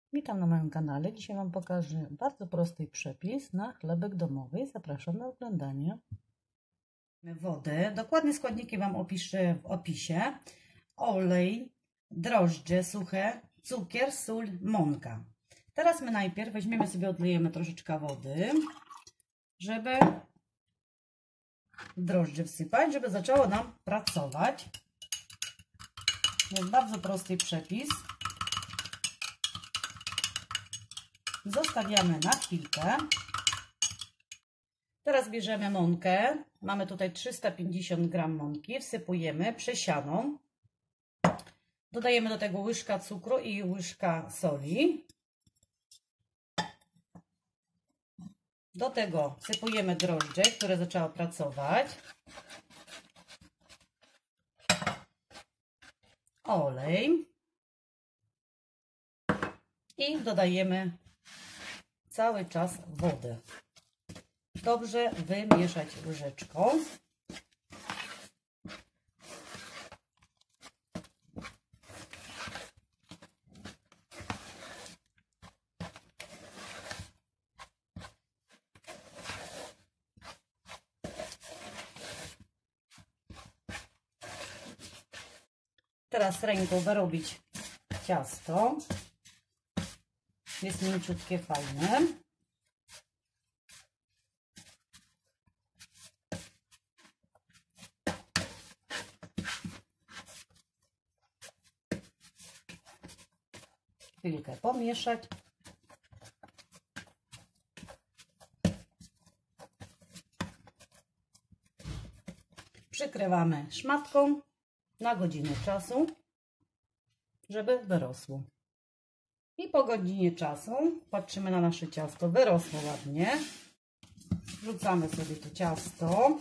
Witam na moim kanale. Dzisiaj Wam pokażę bardzo prosty przepis na chlebek domowy. Zapraszam na oglądanie. Wodę. Dokładne składniki Wam opiszę w opisie. Olej, drożdże suche, cukier, sól, mąka. Teraz my najpierw weźmiemy sobie, odlejemy troszeczkę wody, żeby drożdże wsypać, żeby zaczęło nam pracować. Jest bardzo prosty przepis. Zostawiamy na chwilkę. Teraz bierzemy mąkę. Mamy tutaj 350 g mąki. Wsypujemy przesianą. Dodajemy do tego łyżka cukru i łyżka soli. Do tego wsypujemy drożdże, które zaczęły pracować. Olej. I dodajemy cały czas wodę. Dobrze wymieszać łyżeczką. Teraz ręką wyrobić ciasto. Jest mięciutkie, fajne. Chwilkę pomieszać. Przykrywamy szmatką na godzinę czasu, żeby wyrosło. I po godzinie czasu patrzymy na nasze ciasto. Wyrosło ładnie. Wrzucamy sobie to ciasto.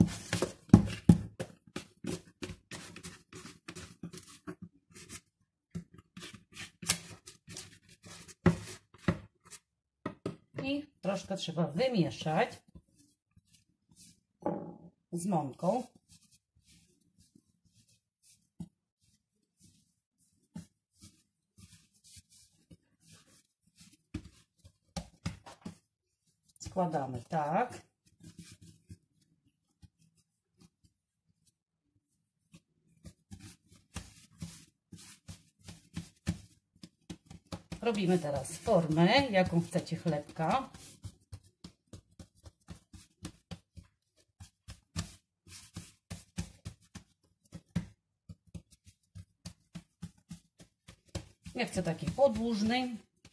I troszkę trzeba wymieszać z mąką. Składamy tak. Robimy teraz formę, jaką chcecie chlebka. Ja chcę taki podłużny.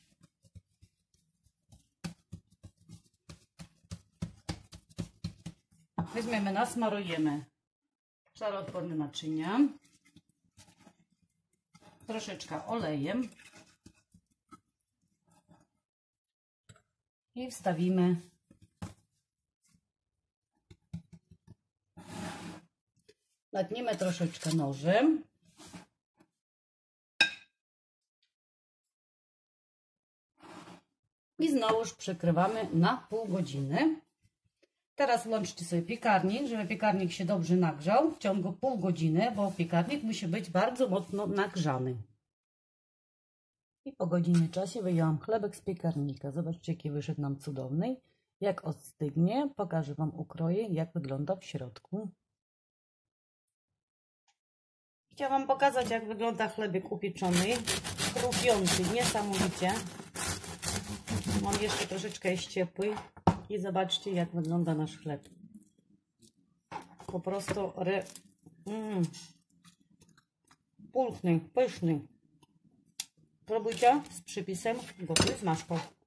Weźmiemy, nasmarujemy żaroodporne naczynia. Troszeczkę olejem. I wstawimy natniemy troszeczkę nożem. I znowuż przykrywamy na pół godziny. Teraz włączcie sobie piekarnik, żeby piekarnik się dobrze nagrzał w ciągu pół godziny, bo piekarnik musi być bardzo mocno nagrzany. I po godzinie czasie wyjęłam chlebek z piekarnika. Zobaczcie, jaki wyszedł nam cudowny. Jak ostygnie, pokażę Wam ukroję, jak wygląda w środku. Chciałam Wam pokazać, jak wygląda chlebek upieczony. Chrupiący, niesamowicie. On jeszcze troszeczkę jest ciepły. I zobaczcie, jak wygląda nasz chleb. Po prostu pulchny, pyszny. Próbujcie z przypisem gotuj z maszką.